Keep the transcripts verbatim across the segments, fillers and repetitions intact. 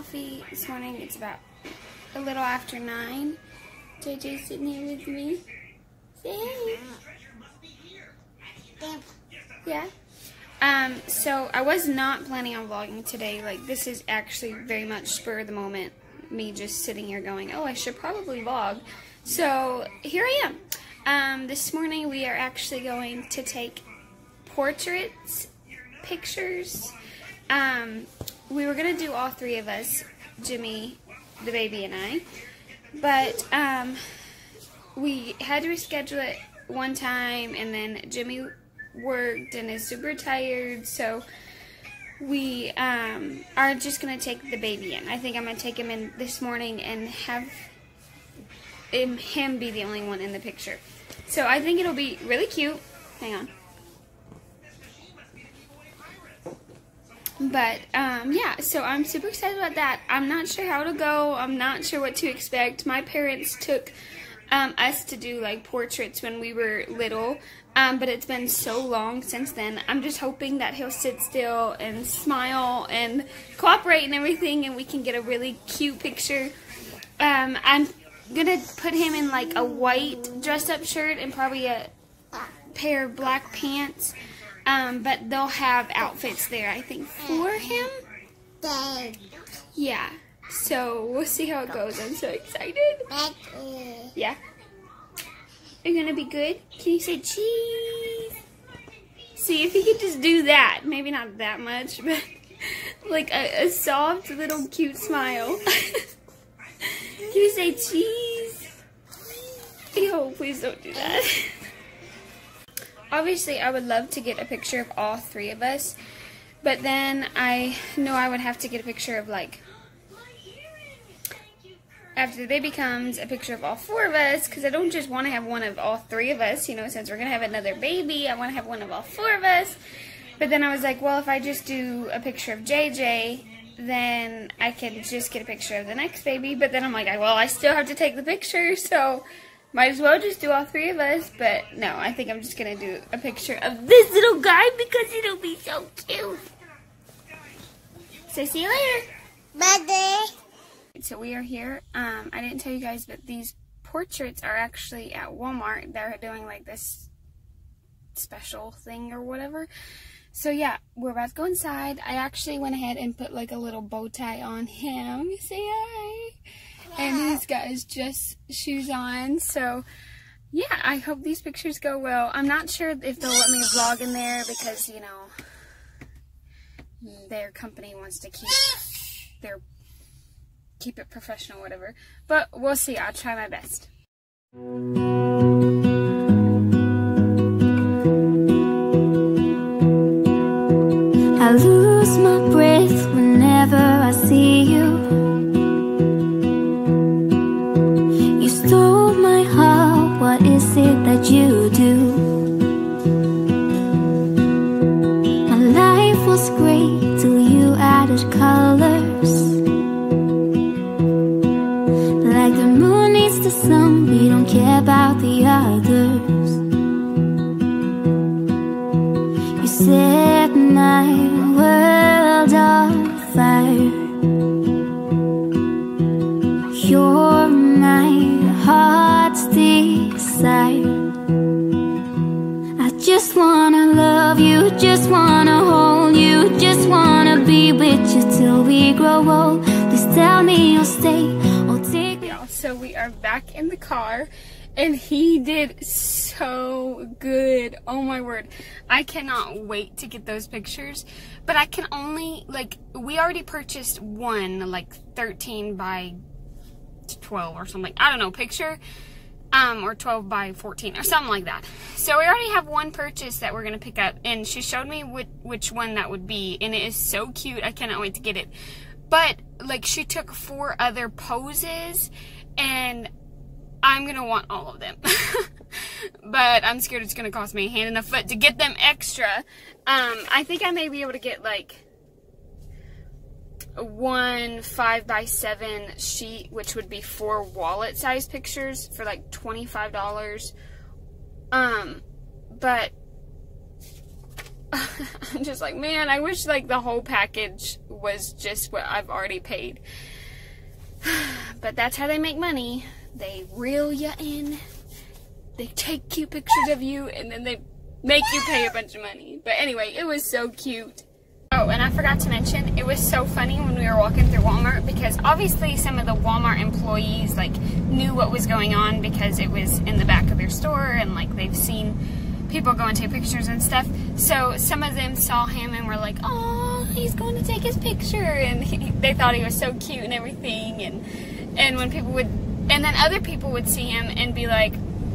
coffee this morning. It's about a little after nine. J J's sitting here with me. Say hey. Yeah. Um, so I was not planning on vlogging today. Like, this is actually very much spur of the moment. Me just sitting here going, oh, I should probably vlog. So here I am. Um, this morning we are actually going to take portraits, pictures. Um, we were going to do all three of us, Jimmy, the baby, and I. But um, we had to reschedule it one time, and then Jimmy worked and is super tired, so we um, are just going to take the baby in. I think I'm going to take him in this morning and have him, him be the only one in the picture. So I think it'll be really cute. Hang on. But, um, yeah, so I'm super excited about that. I'm not sure how to go. I'm not sure what to expect. My parents took um, us to do, like, portraits when we were little. Um, but it's been so long since then. I'm just hoping that he'll sit still and smile and cooperate and everything, and we can get a really cute picture. Um, I'm gonna put him in like a white dress-up shirt and probably a pair of black pants. Um, but they'll have outfits there, I think, for him. Yeah. So we'll see how it goes. I'm so excited. Yeah. Are you gonna be good? Can you say cheese? See, if he could just do that, maybe not that much, but like a, a soft little cute smile. Can you say cheese? Oh, please don't do that. Obviously, I would love to get a picture of all three of us, but then I know I would have to get a picture of, like, after the baby comes, a picture of all four of us, because I don't just want to have one of all three of us, you know, since we're going to have another baby, I want to have one of all four of us. But then I was like, well, if I just do a picture of J J, then I can just get a picture of the next baby. But then I'm like, well, I still have to take the picture, so might as well just do all three of us. But no, I think I'm just going to do a picture of this little guy because it'll be so cute. So see you later. Bye. So we are here. Um, I didn't tell you guys, but these portraits are actually at Walmart. They're doing like this special thing or whatever. So yeah, we're about to go inside. I actually went ahead and put like a little bow tie on him. Say hi. And he's got his dress shoes on. So yeah, I hope these pictures go well. I'm not sure if they'll let me vlog in there because, you know, their company wants to keep their keep it professional, whatever. But we'll see. I'll try my best. I lose my breath whenever I see you. You stole my heart, what is it that you do? My life was great till you added colors. Like the moon needs the sun, we don't care about the others. You set my world on fire. You're my heart's desire. I just wanna love you, just wanna hold you, just wanna be with you till we grow old. Please tell me you'll stay. So we are back in the car, and he did so good. Oh my word. I cannot wait to get those pictures, but I can only, like, we already purchased one, like, thirteen by twelve or something. I don't know, picture, um, or twelve by fourteen or something like that. So we already have one purchase that we're going to pick up, and she showed me which, which one that would be, and it is so cute. I cannot wait to get it. But, like, she took four other poses, and I'm going to want all of them. But I'm scared it's going to cost me a hand and a foot to get them extra. Um, I think I may be able to get, like, one five by seven sheet, which would be four wallet-sized pictures for, like, twenty-five dollars. Um, but I'm just like, man, I wish like the whole package was just what I've already paid. But that's how they make money. They reel you in. They take cute pictures of you, and then they make you pay a bunch of money. But anyway, it was so cute. Oh, and I forgot to mention, it was so funny when we were walking through Walmart, because obviously some of the Walmart employees like knew what was going on because it was in the back of their store, and like they've seen people go and take pictures and stuff. So some of them saw him and were like, oh, he's going to take his picture, and he, they thought he was so cute and everything. And and when people would, and then other people would see him and be like,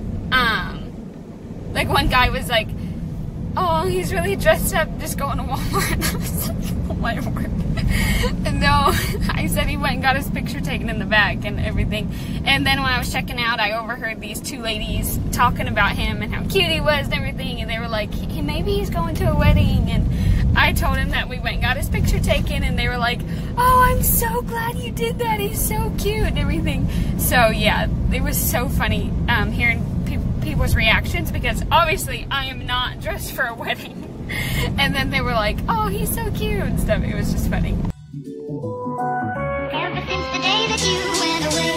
um, like one guy was like, oh, he's really dressed up just going to Walmart. And I was like, oh my word. And no, I said he went and got his picture taken in the back and everything. And then when I was checking out, I overheard these two ladies talking about him and how cute he was and everything. And they were like, he, maybe he's going to a wedding. And I told him that we went and got his picture taken. And they were like, oh, I'm so glad you did that. He's so cute and everything. So yeah, it was so funny um, hearing people's reactions, because obviously I am not dressed for a wedding. And then they were like, oh, he's so cute and stuff. It was just funny. Ever since the day that you went away,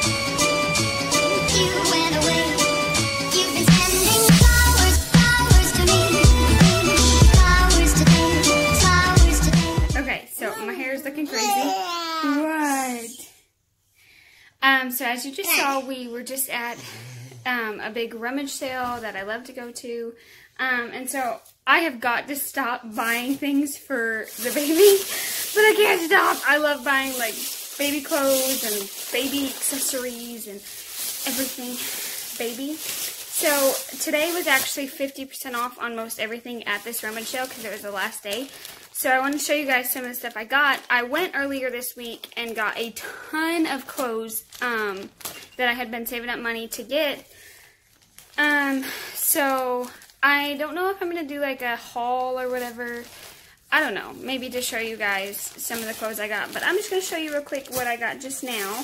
you went away, you've been sending flowers, flowers to me, flowers today, flowers today. Okay, so my hair is looking crazy. What? Um, so as you just saw, we were just at Um, a big rummage sale that I love to go to, um, and so I have got to stop buying things for the baby, but I can't stop. I love buying like baby clothes and baby accessories and everything baby. So today was actually fifty percent off on most everything at this rummage sale because it was the last day. So I want to show you guys some of the stuff I got. I went earlier this week and got a ton of clothes um, that I had been saving up money to get. Um, so I don't know if I'm going to do like a haul or whatever. I don't know. Maybe to show you guys some of the clothes I got. But I'm just going to show you real quick what I got just now.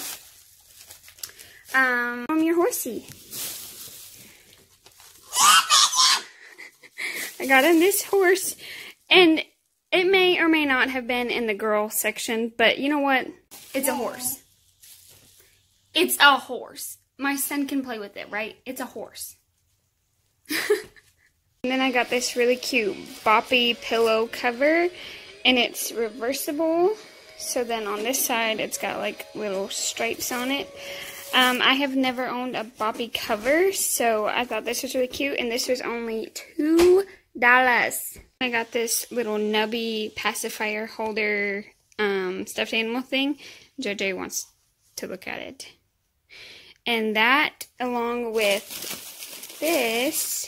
Um, from your horsey. I got him this horse. And it may or may not have been in the girl section, but you know what? It's a horse. It's a horse. My son can play with it, right? It's a horse. And then I got this really cute boppy pillow cover, and it's reversible. So then on this side, it's got like little stripes on it. Um, I have never owned a boppy cover, so I thought this was really cute, and this was only two dollars. I got this little nubby pacifier holder um, stuffed animal thing. J J wants to look at it. And that, along with this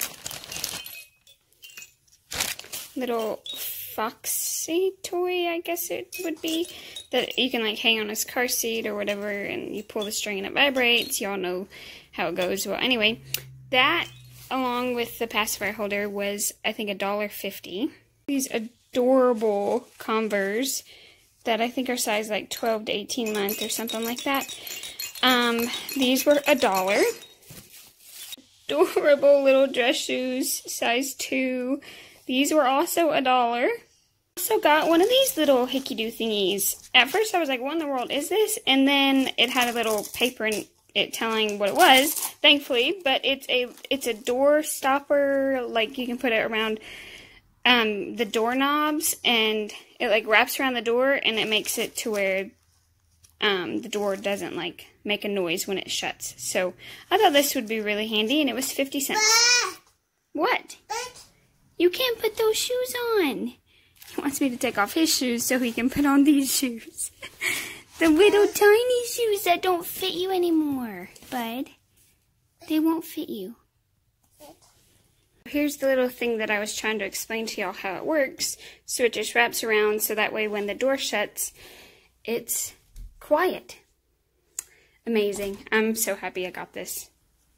little foxy toy, I guess it would be, that you can like hang on his car seat or whatever, and you pull the string and it vibrates. Y'all know how it goes. Well, anyway, that along with the pacifier holder was, I think, a dollar fifty. These adorable Converse that I think are size like twelve to eighteen months or something like that. Um, these were a dollar. Adorable little dress shoes, size two. These were also a dollar. Also got one of these little hickey-doo thingies. At first I was like, what in the world is this? And then it had a little paper in it telling what it was, thankfully, but it's a it's a door stopper. Like, you can put it around um, the doorknobs, and it like wraps around the door, and it makes it to where um, the door doesn't like make a noise when it shuts. So I thought this would be really handy, and it was fifty cents. What? You can't put those shoes on. He wants me to take off his shoes so he can put on these shoes. The little tiny shoes that don't fit you anymore, bud. They won't fit you. Here's the little thing that I was trying to explain to y'all how it works. So it just wraps around so that way when the door shuts, it's quiet. Amazing. I'm so happy I got this.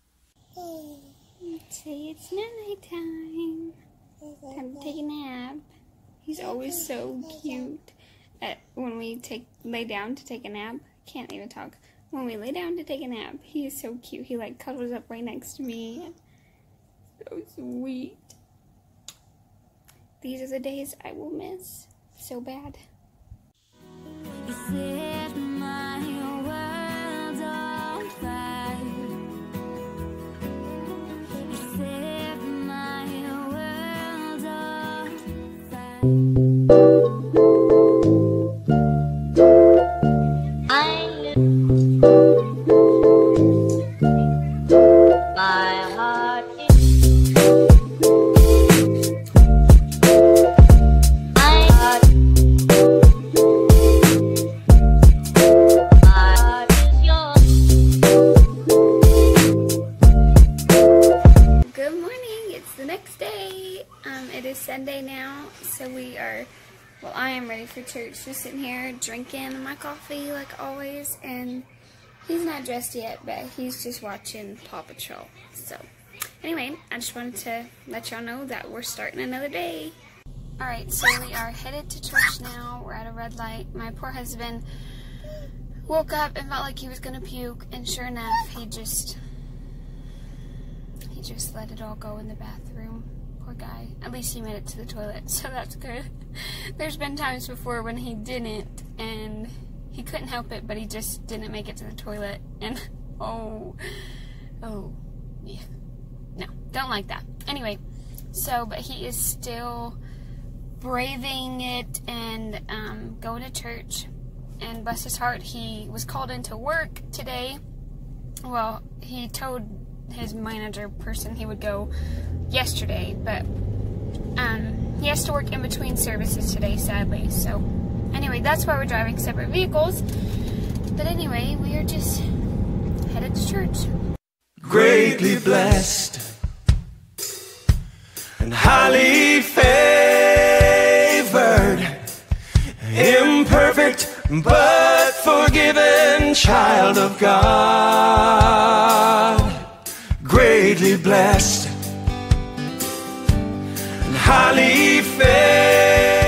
Let's say it's night time. Time to take a nap. He's always so cute. At, when we take lay down to take a nap, can't even talk. When we lay down to take a nap, he is so cute. He like cuddles up right next to me. So sweet. these are the days I will miss so bad. You set my world on fire. You set my world on fire. I my heart is my heart. My heart is yours. Good morning, it's the next day. Um, it is Sunday now, so we are, well, I am ready for church, just sitting here drinking my coffee like always, and he's not dressed yet, but he's just watching Paw Patrol. So, anyway, I just wanted to let y'all know that we're starting another day. Alright, so we are headed to church now. We're at a red light. My poor husband woke up and felt like he was going to puke, and sure enough, he just, he just let it all go in the bathroom. Poor guy. At least he made it to the toilet, so that's good. There's been times before when he didn't, and he couldn't help it, but he just didn't make it to the toilet, and oh, oh, yeah, no, don't like that. Anyway, so, but he is still braving it and um, going to church, and bless his heart, he was called into work today. Well, he told his manager person he would go yesterday, but um, he has to work in between services today, sadly, so anyway, that's why we're driving separate vehicles. But anyway, we are just headed to church. Greatly blessed and highly favored, imperfect but forgiven child of God. Greatly blessed and highly favored.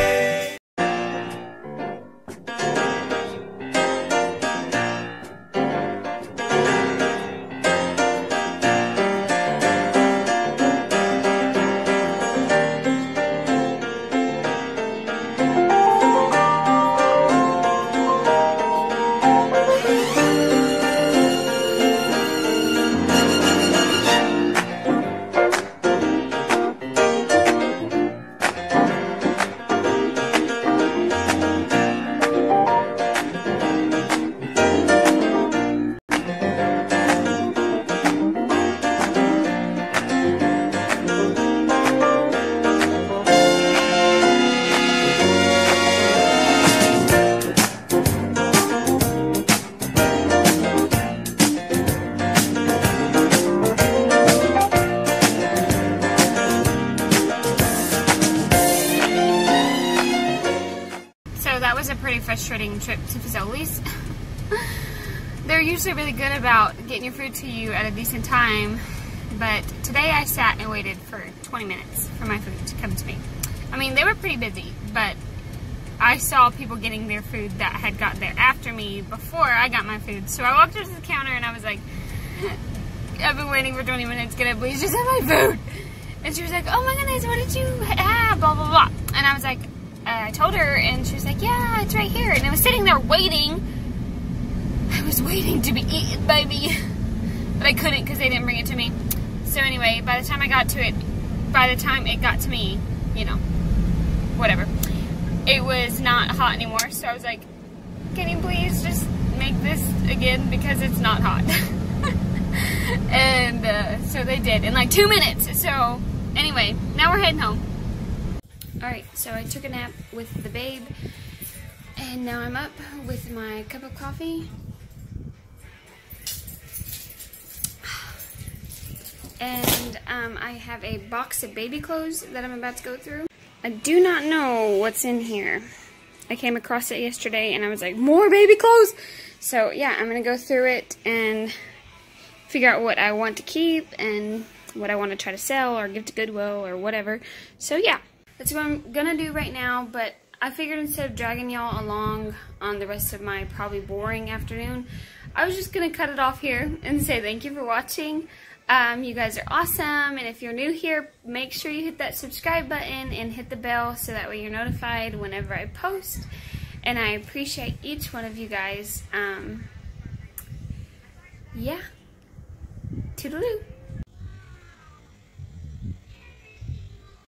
That was a pretty frustrating trip to Fazoli's. They're usually really good about getting your food to you at a decent time, but today I sat and waited for twenty minutes for my food to come to me. I mean, they were pretty busy, but I saw people getting their food that had got there after me before I got my food. So I walked up to the counter and I was like, I've been waiting for twenty minutes, can I please just have my food? And she was like, oh my goodness, what did you have, blah, blah, blah. And I was like, Uh, I told her, and she was like, yeah, it's right here. And I was sitting there waiting. I was waiting to be eaten by me. But I couldn't because they didn't bring it to me. So anyway, by the time I got to it, by the time it got to me, you know, whatever, it was not hot anymore. So I was like, can you please just make this again because it's not hot? And uh, so they did in like two minutes. So anyway, now we're heading home. Alright, so I took a nap with the babe, and now I'm up with my cup of coffee. And um, I have a box of baby clothes that I'm about to go through. I do not know what's in here. I came across it yesterday and I was like, more baby clothes? So yeah, I'm going to go through it and figure out what I want to keep and what I want to try to sell or give to Goodwill or whatever. So yeah. That's what I'm going to do right now, but I figured instead of dragging y'all along on the rest of my probably boring afternoon, I was just going to cut it off here and say thank you for watching. Um, you guys are awesome, and if you're new here, make sure you hit that subscribe button and hit the bell so that way you're notified whenever I post. And I appreciate each one of you guys. Um, yeah. Toodaloo.